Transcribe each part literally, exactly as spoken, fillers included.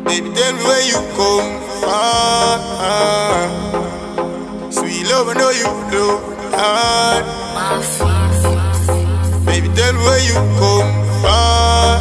Baby, tell me where you come from. Sweet love, I know you know hard. Baby, tell me where you come from.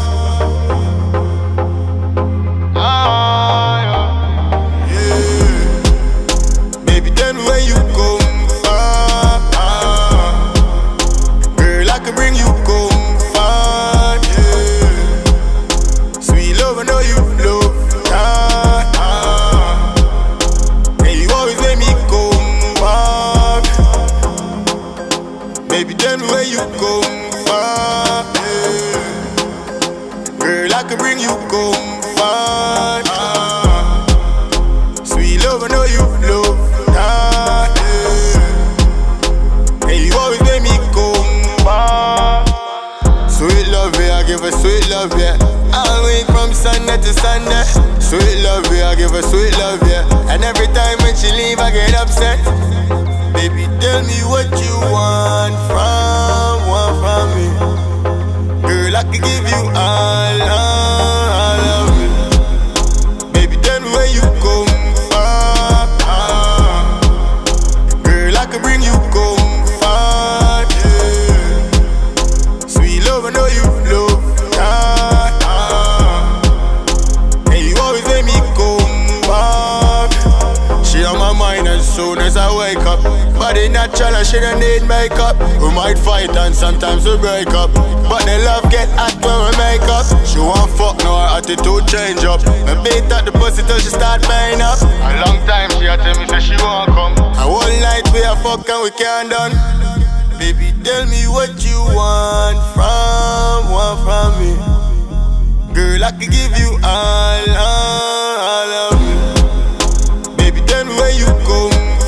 Baby, tell me where you come from, yeah. Girl, I can bring you comfort, ah. Sweet love, I know you love that, yeah. And you always make me come back. Sweet love, yeah, I give her sweet love, yeah. I'll wait from Sunday to Sunday. Sweet love, yeah, I give her sweet love, yeah. And every time when she leave, I get upset. Baby, tell me what you want from, want from me. Girl, I can give you all, all of me. Baby, tell me where you come from. Girl, I can bring you comfort, yeah. Sweet love, I know you love that, and you always make me come back. She on my mind as soon as I wake up. Body natural and she don't need makeup. We might fight and sometimes we break up, but the love get hot when we make up. She want fuck, now her attitude change up. I beat at the pussy till she start buying up. A long time she a tell me say she won't come. A whole night we a fuck and we can't done. Baby, tell me what you want from, want from me. Girl, I can give you all, all, all of me. Baby, tell me where you come.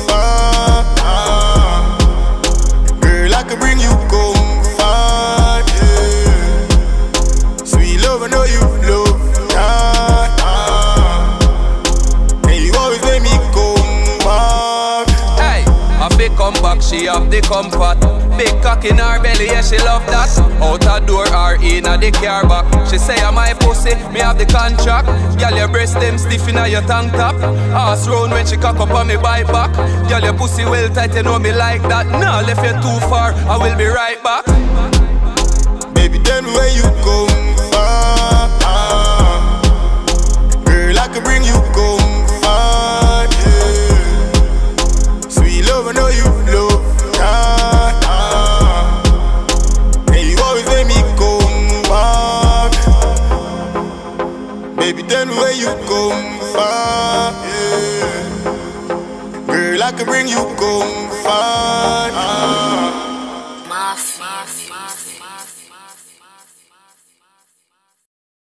Come back, she have the comfort. Big cock in her belly, yeah, she love that. Out her door or in her the car back. She say I'm my pussy, me have the contract. Girl, your breast them stiff in your tongue top. Ass round when she cock up on me bite back. Girl, your pussy well tight, you know me like that. Nah, left you too far, I will be right back. Baby, tell me where you come from. Girl, I can bring you comfort, yeah. Sweet love, I know you love that, and you always make me come back. Baby, tell me where you come from, yeah. Girl, I can bring you comfort, ah.